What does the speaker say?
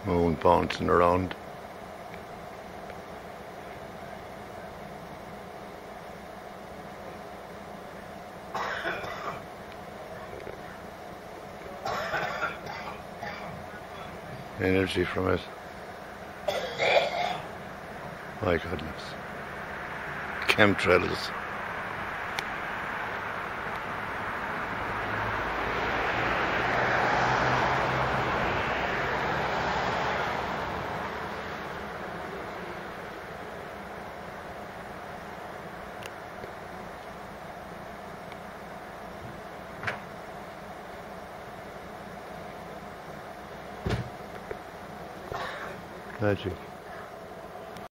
Moon bouncing around. Energy from it. My goodness. Chemtrails. Magic.